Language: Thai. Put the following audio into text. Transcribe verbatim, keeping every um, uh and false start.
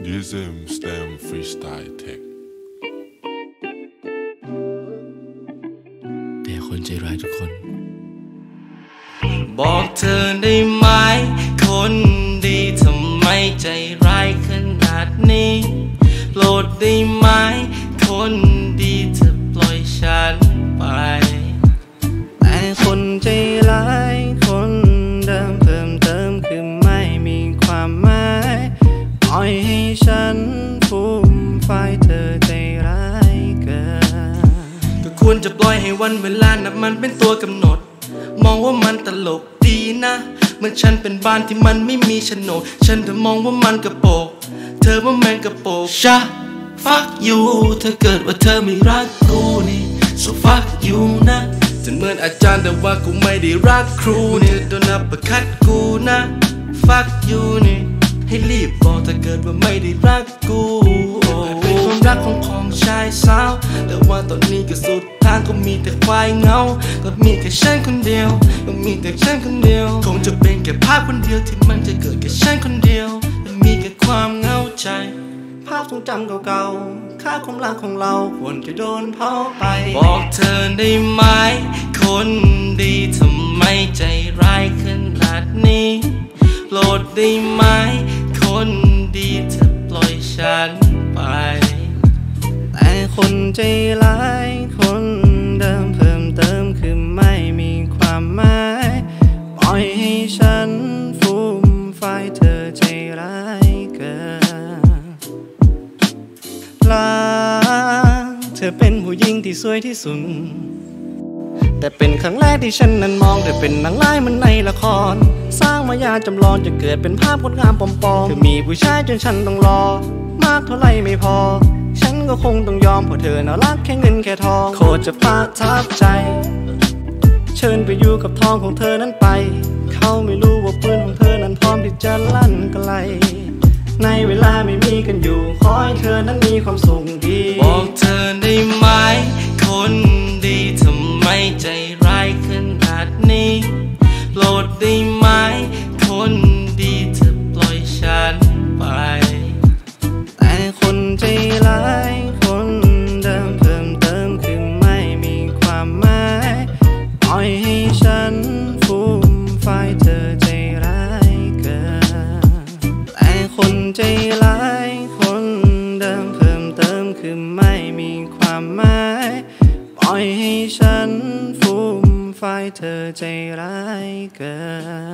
Diesem Slam Freestyle Tech แต่คนใจร้ายทุกคนบอกเธอได้ไหมคนดีทำไมใจร้ายขนาดนี้โปรดได้ไหมคนดีเธอปล่อยฉันไปแต่คนใจร้ายคนเดิมเพิ่มเติมคือไม่มีความหมายปล่อยให้ฉันฟูมไฟเธอใจร้ายเกินก็ควรจะปล่อยให้วันเวลานับมันเป็นตัวกำหนดมองว่ามันตลกดีนะเหมือนฉันเป็นบ้านที่มันไม่มีโฉนดฉันเธอมองว่ามันกระโปงเธอว่าแมงกระโปงชะ fuck you ถ้าเกิดว่าเธอไม่รักกูนี่ so fuck you นะจะเหมือนอาจารย์แต่ว่ากูไม่ได้รักครูนี่โดนอัปคัดกูนะ fuck you นี่ให้รีบบอกถ้าเกิดว่าไม่ได้รักกูเป็นความรักของของชายสาวแต่ว่าตอนนี้ก็สุดทางก็มีแต่ควายเงาก็มีแค่ฉันคนเดียวก็มีแต่ฉันคนเดียวคงจะเป็นแค่ภาพคนเดียวที่มันจะเกิดแค่ฉันคนเดียวและมีแค่ความเหงาใจภาพทรงจำเก่าๆค่าความรักของเราควรจะโดนเผาไปบอกเธอได้ไหมคนดีทำไมใจร้ายขนาดนี้โปรดได้ไหมคนดีเธอปล่อยฉันไปแต่คนใจร้ายคนเดิมเพิ่มเติมคือไม่มีความหมายปล่อยให้ฉันฟูมไฟเธอใจร้ายเกินลาเธอเป็นผู้หญิงที่สวยที่สุดแต่เป็นครั้งแรกที่ฉันนั้นมองเธอเป็นนางร้ายเหมือนในละครสร้างมายาจำลองจะเกิดเป็นภาพงดงามปลอมๆเธอมีผู้ชายจนฉันต้องรอมากเท่าไรไม่พอฉันก็คงต้องยอมเพราะเธอน่ารักแค่เงินแค่ทองโคตรจะประทับใจเชิญไปอยู่กับทองของเธอนั้นไปเขาไม่รู้ว่าปืนของเธอนั้นพร้อมที่จะลั่นไกลในเวลาไม่มีกันอยู่ขอให้เธอนั้นมีความสุขดีบอกเธอได้ไหมคนดีทำไมใจร้ายขนาดนี้โปรดได้ไหมคนดีเธอปล่อยฉันไปแต่คนใจร้ายคนเดิมเพิ่มเติมคือไม่มีความหมายปล่อยให้ฉันฟูมไฟเธอใจร้ายเกินแต่คนใจร้ายคนเดิมเพิ่มเติมคือไม่มีความหมายปล่อยให้ฉันฟูมไฟเธอใจร้ายเกิน